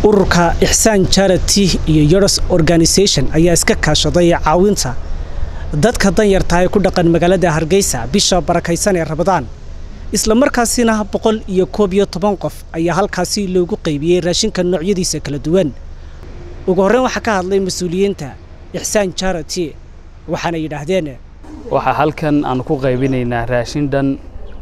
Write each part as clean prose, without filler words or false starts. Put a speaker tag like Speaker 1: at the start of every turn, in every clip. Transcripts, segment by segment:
Speaker 1: ururka Ihsan Charity iyo Yoros Organization ayaa iska kaashaday caawinta dadka danyarta ah ee ku dhaqan magaalada Hargeysa bisha barakaysan ee Ramadaan isla markaasina 111 qof ayaa halkaasi loogu qaybiyay raashinka noocyadiisa kala duwan ugu horreyn waxa ka hadlay mas'uuliyiinta Ihsan Charity waxaana yiraahdeen
Speaker 2: waxa halkan aan ku qaybinaynaa raashin dhan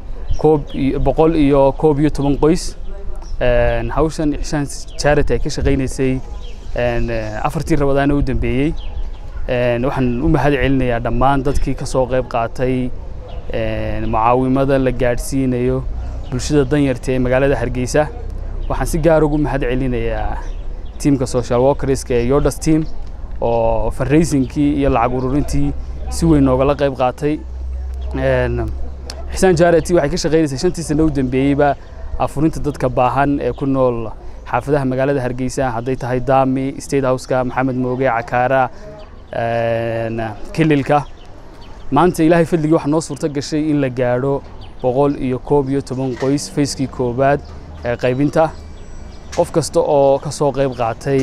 Speaker 2: 111 qoys hawshan Ihsan Charity ay ka shaqeynaysay afartii Ramadaan u dambeeyay waxaan u mahad celinayaa dhammaan dadkii ka soo qayb qaatay mucaawimada la gaarsiinayo bulshada danyarta ee magaalada Hargeysa waxaan si gaar ah ugu mahad celinayaa teamka social workers ee Yoros team oo fundraising-kii iyo lacag ururintii si weyn nooga qayb qaatay Ihsan Charity waxay ka shaqeynaysay 5 sano u dambeeyayba afurinta dadka baahan ee ku nool xaafadaha magaalada Hargeysa haday tahay Daami State House-ka Maxamed Mooge Cakaara Kililka maanta Ilaahay fadliga wax noo suurta gashay in la gaaro 111 qoys fayskii koobaad ee qaybinta qof kasta oo ka soo qayb qaatay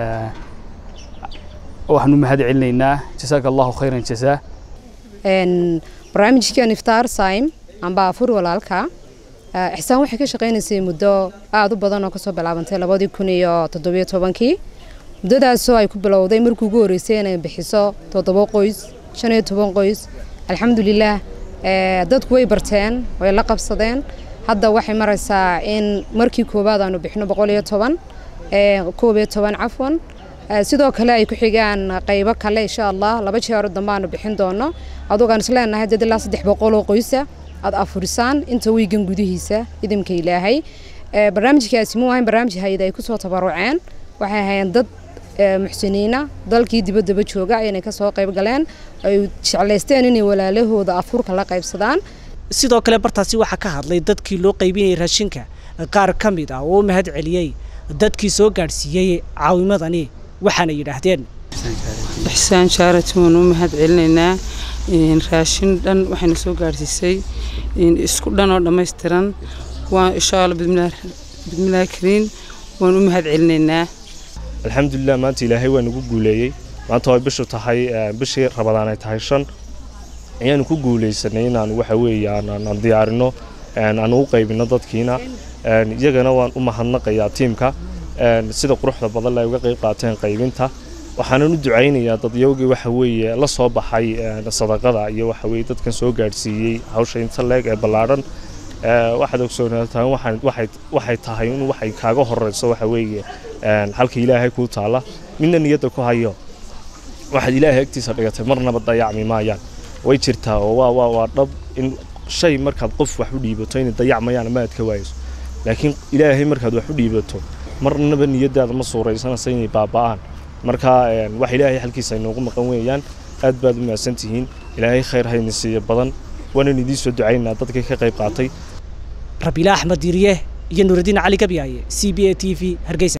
Speaker 2: waxaanu mahad celinaynaa jazakallahu khayran jazaa
Speaker 3: barnaamijkan iftaar saim amba afur walaalka Ihsan waxay ka shaqeynaysay muddo aad u badan oo ka soo bilaabantay 2017 muddadaas oo ay ku bilowday markii ugu horeysay inay bixiso 7 qoys 15 qoys alxamdulillah dadku way barteen way la qabsadeen hadda waxay maraysaa in markii koobaad aanu bixino 111 afwan sidoo kale ay ku xigaan qaybo kale insha Allah laba jeer dambe aanu bixin doono adogaan isleenahay dad ilaa 300 oo qoys ad afurisaan inta weegan gudihiisa idimka Ilaahay barnaamijkaasi ma ahayn barnaamij hay'ad ay ku soo tabaruceen waxay hayeen dad muxsiniina dalkii dibadda jooga inay ka soo qayb galeen ay jecleysteen inay walaalahooda afurka la qaybsadaan
Speaker 1: sidoo kale bartaasi waxa ka hadlay dadkii loo qaybinay raashinka qaar kamid ah oo mahad celiyay dadkii soo gaarsiiyay caawimadani waxaana yiraahdeen
Speaker 4: Ihsan Charity wanu mahad celinaynaa in raashin dhan waxayna soo gaarsiisay in isku dhan oo dhameystiran waa insha Allah bidmillah kariin wanu mahad celinaynaa
Speaker 5: alxamdulillah maanta Ilaahay waa nagu guuleeyay maanta way bishu tahay bishii Ramadaan ay tahay 5 ayaan ku guuleysanay inaan waxa weeyaan aan diyaarino aan u qaybino dadkiina iyagana waan u mahadnaqayaa teamka sida quruxda badan ay uga qayb qaateen qaybinta waxaan u ducaynayaa dad yowgii waxa weeye la soo baxay sadaqada iyo waxa weeye dadkan soo gaarsiiyay hawsha inta leeg ee balaaran waxaad ogsoonataan waxay tahay in waxay kaaga horeyso waxa weeye halka Ilaahay ku taala midna niyada ku hayo waxaad Ilaahay agtiisa dhigatay marnaba dayacmi maayaan way jirtaa oo waa dhab in shay markaad qof wax u dhiibato in dayacmayaan ma aad ka waayso laakiin Ilaahay markaad wax u dhiibato marnaba niyadaada ma suuraysanaysa inay baaba'aan marka wax Ilaahay halkiisa inoogu maqan weeyaan aad baad u maasantihiin Ilaahay khayr hayna siiyo badan wana idin soo ducaynaa dadka ka qayb qaatay
Speaker 1: Rabiila Ahmed Diriye iyo Nuruddin Ali Gabiyaye CBA TV Hargeysa